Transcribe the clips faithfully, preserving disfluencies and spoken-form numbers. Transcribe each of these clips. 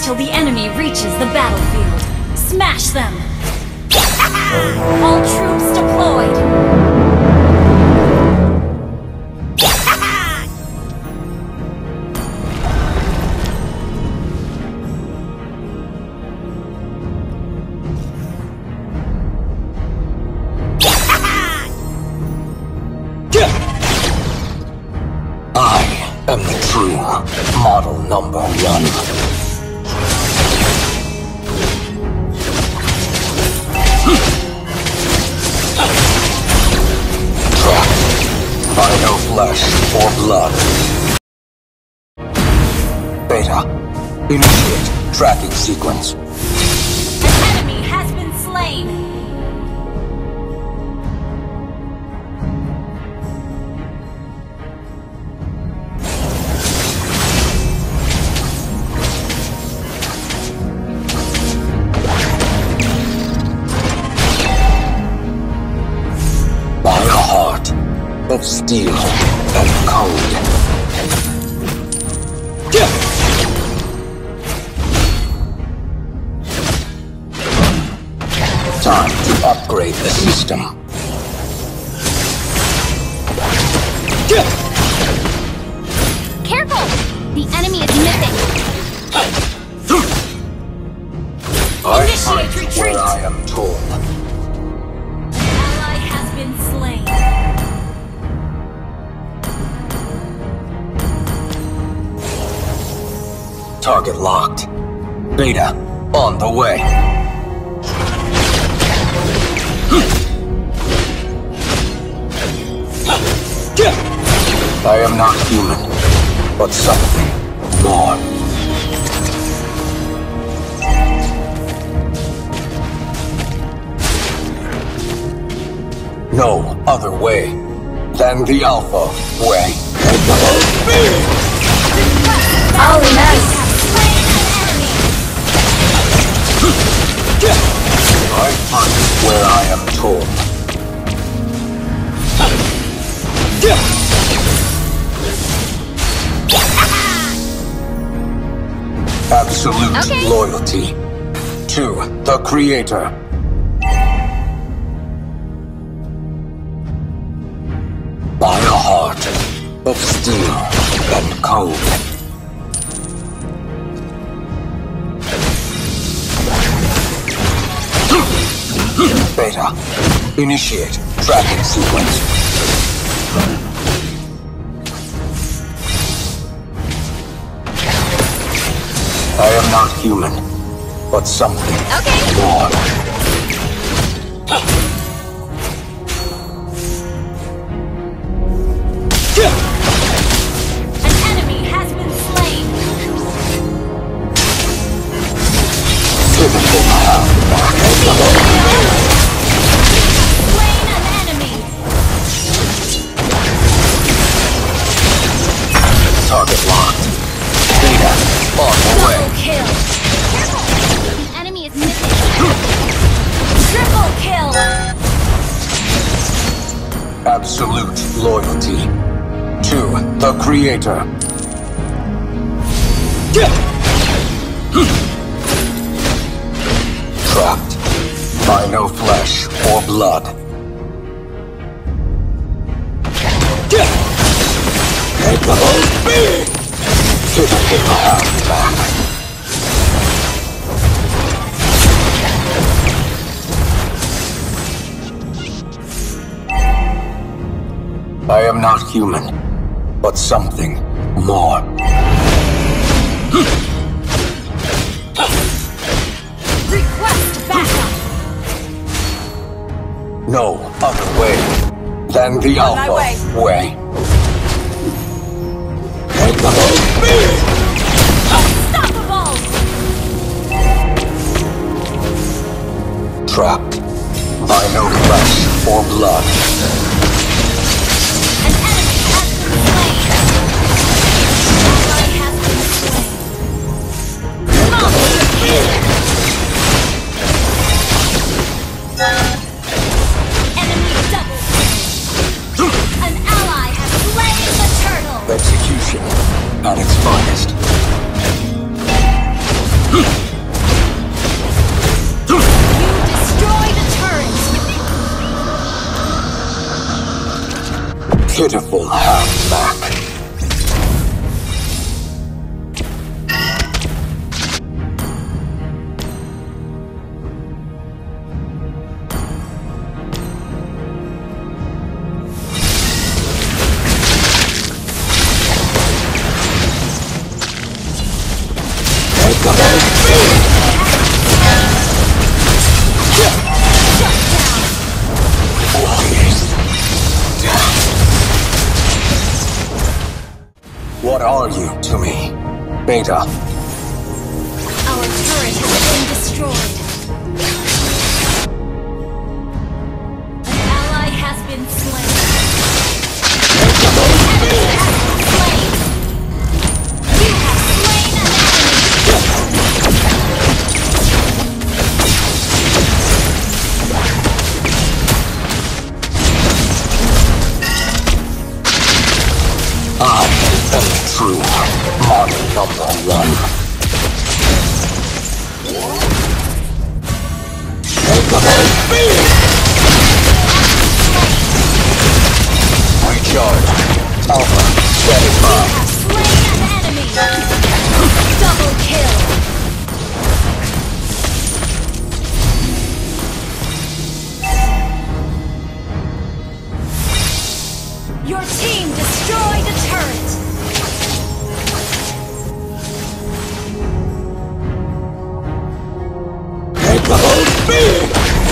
until the enemy reaches the battlefield. Smash them! All troops deployed! I am the true model number one. By no flesh or blood. Beta, initiate tracking sequence. An enemy has been slain! By a heart of steel and cold. Time to upgrade the system. Careful! The enemy is missing! I Initiate fight retreat! where I am told. Ally has been slain. Target locked. Beta, on the way. I am not human, but something more. No other way than the Alpha way. Oh, nice! I fight where I am told. Absolute Okay. loyalty to the Creator. By a heart of steel and cold. Beta, initiate tracking sequence. I am not human, but something Okay. more. An enemy has been slain! Typical have Slain an enemy! target locked. Beta, on the Double way. kill! Careful! The enemy is missing! Triple kill! Absolute loyalty to the Creator. Trapped by no flesh or blood. Capable being! Capable half back. I am not human, but something more. Request backup! No other way than the On my Alpha way. way. Capable being! Unstoppable! Trapped by no flesh or blood. An enemy has been slain! Ally has been slain! Monster kill! Enemy double kill! An ally has slain the turtle! Execution at its finest. Pitiful half-back. What are you to me, Beta? Our turret has been destroyed. An ally has been slain. An enemy has been slain. You have slain an I am the true model number one. Recharge. Alpha. Standing by. You have slain an enemy. Double kill. Your team destroyed a turret! Capable speed!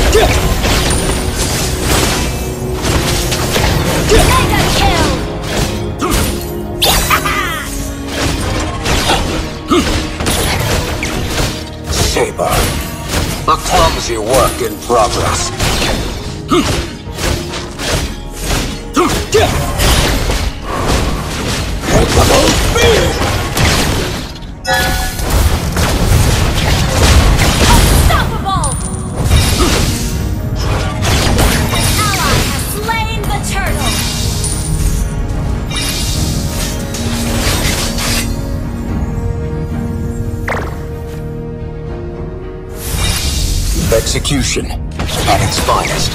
Mega kill! Saber. A clumsy work in progress. Capable speed! Unstoppable! An ally has slain the turtle! Execution at its finest.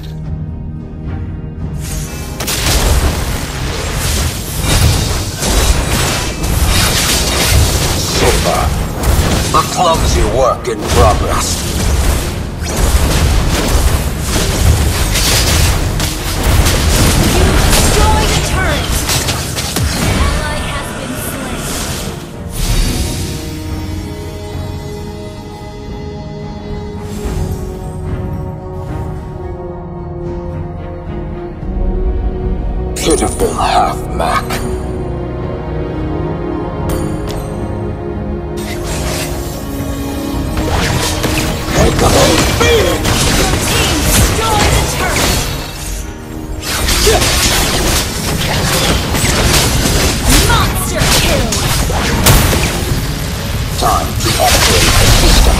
A clumsy work in progress. You destroyed a turret! An ally has been slain. Pitiful half-Mac. Capable speed! Your team destroyed a turret! Monster kill! Time to upgrade the system.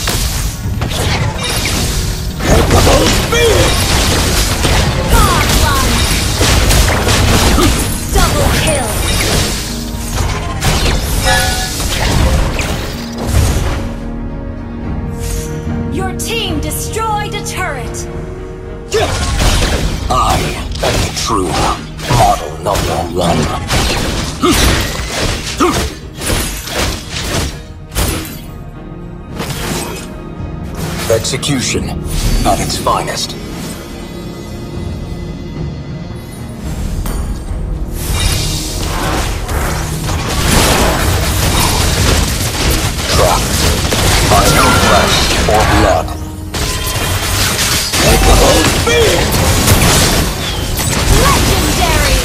Capable speed! Godlike! Double kill! Your team destroyed a turret! I am the true model number one. Execution at its finest. Trapped by no flesh or blood. Capable speed! Legendary!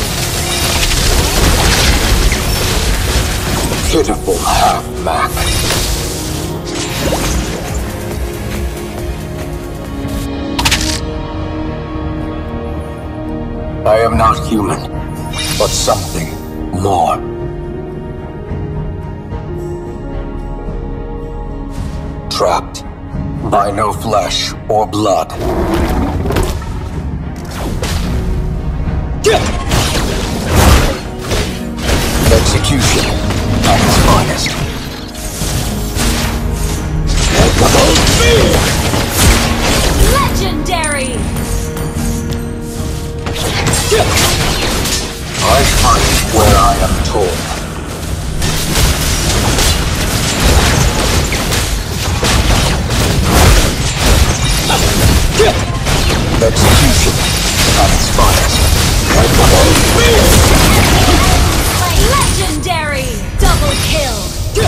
Pitiful half-Mac. I am not human, but something more. Trapped by no flesh or blood. Execution at its finest. Capable speed! Legendary! I fight where I am told. Execution at its finest. Legendary! Double kill!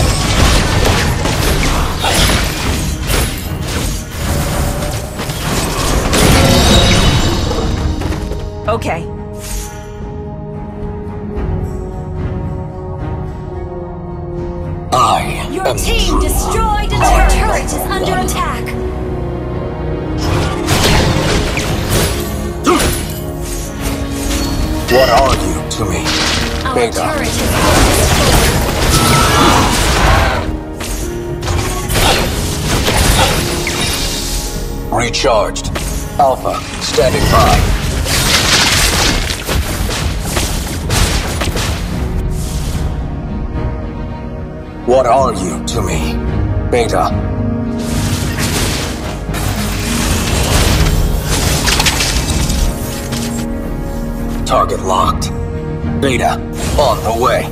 Okay. I Your am team true. destroyed a turret. Turret is under attack. What are you to me? Our Beta. turret has been destroyed. Recharged. Alpha, standing by. What are you to me? Beta. Target locked. Beta, on the way.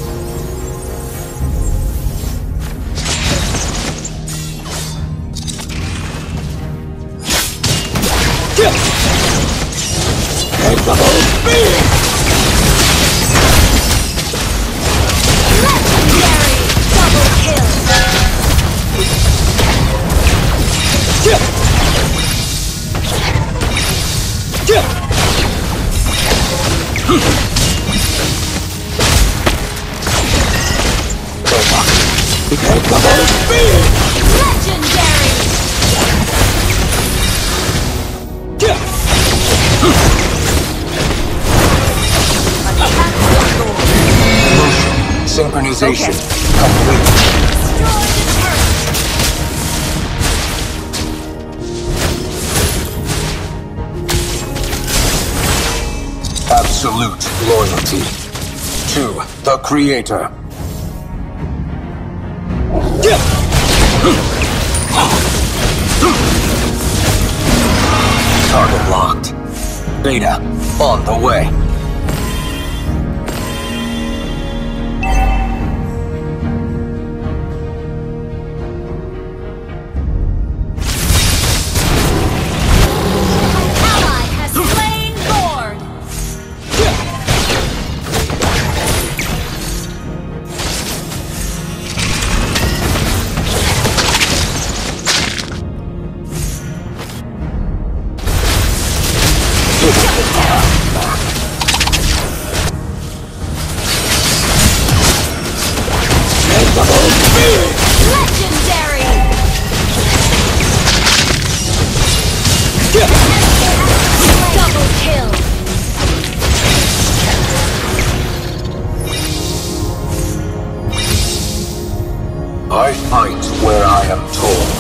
Legendary! Double kill! Legendary! Synchronization Okay. complete. Destroy the turret! Absolute loyalty to the Creator. Target locked. Beta, on the way. Ally has slain Lord! Legendary! Double kill! I fight where I am told.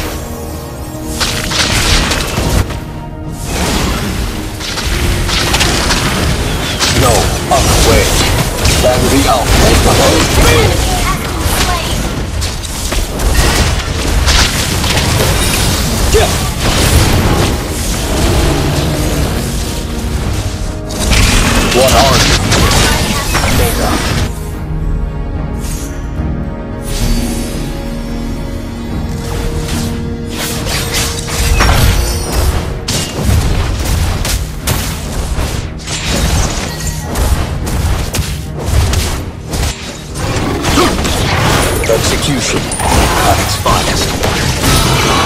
No other way than the Alpha. What are you? Beta. Execution at its finest.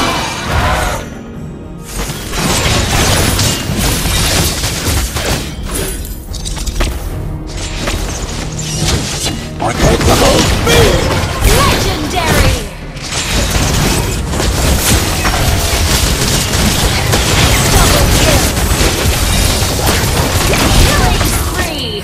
Legendary! Double kill! Killing spree!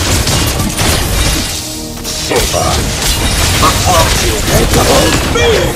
Silver. Approach you.